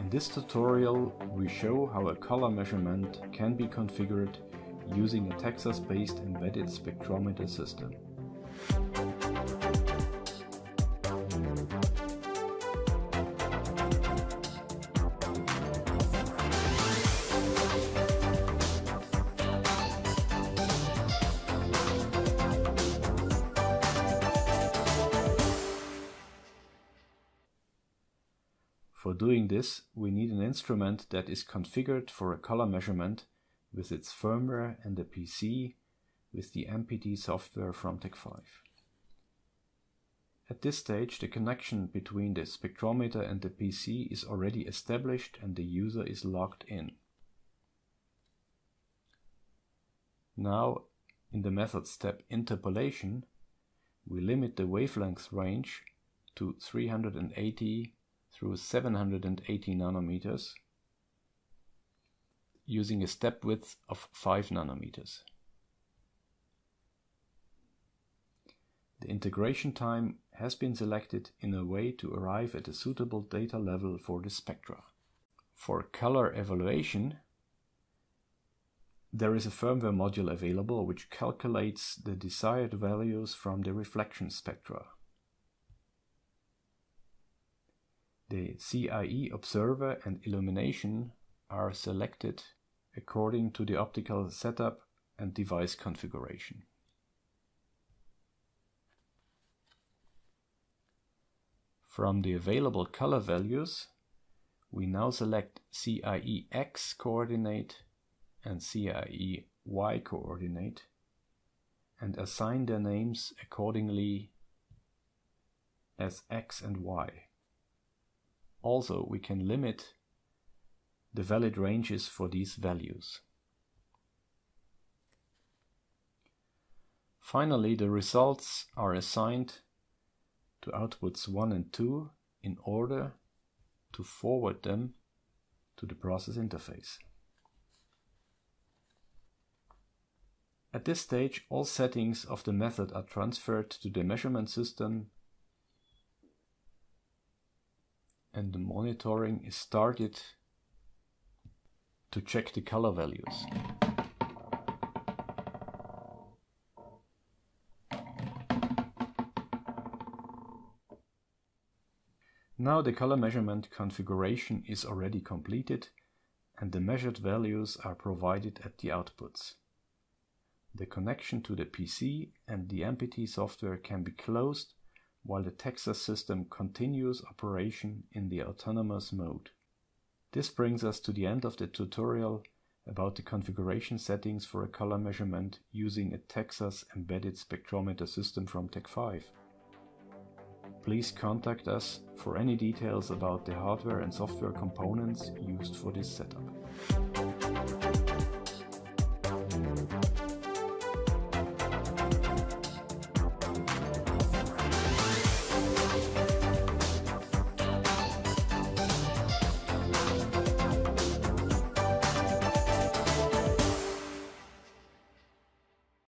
In this tutorial, we show how a color measurement can be configured using a tecSaaS-based embedded spectrometer system. For doing this, we need an instrument that is configured for a color measurement with its firmware and a PC with the MPT software from tec5. At this stage, the connection between the spectrometer and the PC is already established and the user is logged in. Now, in the method step interpolation, we limit the wavelength range to 380 through 780 nanometers using a step width of 5 nanometers. The integration time has been selected in a way to arrive at a suitable data level for the spectra. For color evaluation, there is a firmware module available which calculates the desired values from the reflection spectra. The CIE observer and illumination are selected according to the optical setup and device configuration. From the available color values, we now select CIE X coordinate and CIE Y coordinate and assign their names accordingly as X and Y. Also, we can limit the valid ranges for these values. Finally, the results are assigned to outputs 1 and 2 in order to forward them to the process interface. At this stage, all settings of the method are transferred to the measurement system and the monitoring is started to check the color values. Now the color measurement configuration is already completed and the measured values are provided at the outputs. The connection to the PC and the MPT software can be closed while the tecSaaS system continues operation in the autonomous mode. This brings us to the end of the tutorial about the configuration settings for a color measurement using a tecSaaS embedded spectrometer system from tec5. Please contact us for any details about the hardware and software components used for this setup.